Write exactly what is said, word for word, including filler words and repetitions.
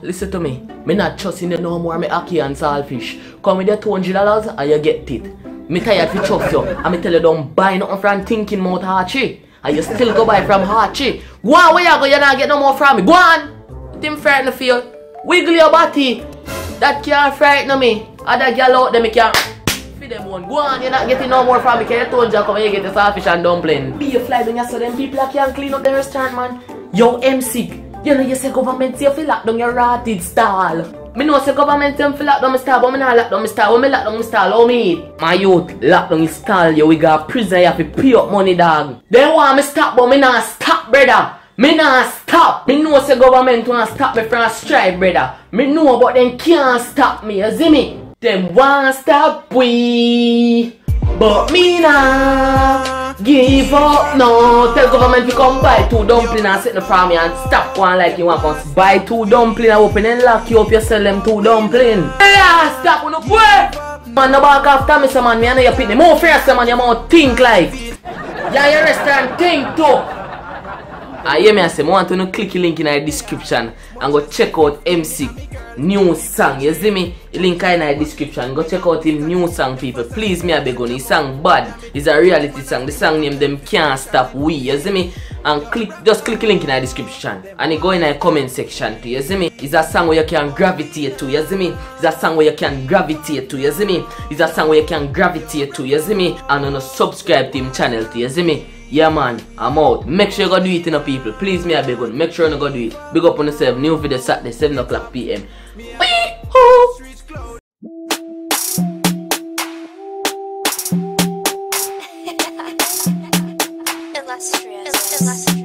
Listen to me. Me not trusting you no more, me Aki and Saltfish. Come with your two hundred dollars and you get it. Me tired to trust you. And me tell you don't buy nothing from thinking mouth Archie. And you still go buy from Archie. Go on, where you go? You not get no more from me. Go on. Tim frighten the field. Wiggle your body. That can't frighten me. Other girl out there me can't. Feed them one. Go on, you're not getting no more from me. Because you told you come and you get the Saltfish and dumpling. Be a fly when you saw them people that can't clean up the restaurant, man. Yo, M C. You know you say government say you feel lock down your rotted stall. Me know say government say you feel lock down my stall, but me not lock down my stall. When me lock down my stall, how me eat? My youth, lock down your stall, you we got prison, you have to pay up money, dog. They want me stop, but me not stop, brother. Me not stop. Me know say government want stop me from strive, brother. Me know, but them can't stop me, you see me? Them want stop we, but me nah give up no. Tell government to come buy two dumplings and sit in the farm and stop one like you want to buy two dumplings and open and lock you up, you sell them two dumplings. Yeah, stop on the way. Man, no back after me, so man, me I know you pick me more fierce, man, you more think like. Yeah, your restaurant think too. I hear me I say, I want to know click the link in the description and go check out M C new song. You see me? The link in the description. Go check out him new song, people. Please me I beg on. His song bad. It's a reality song. The song name them can't stop we. You see me? And click just click the link in the description. And it go in the comment section too. You see me? It's a song where you can gravitate to. You see me? It's a song where you can gravitate to. You see me? It's a song where you can gravitate to. You see me? And on subscribe to him channel too. You see me? Yeah man, I'm out. Make sure you go do it, you know, people. Please me I beg on. Make sure you go do it. Big up on yourself. New video Saturday, seven o'clock p m Illustrious. Illustrious.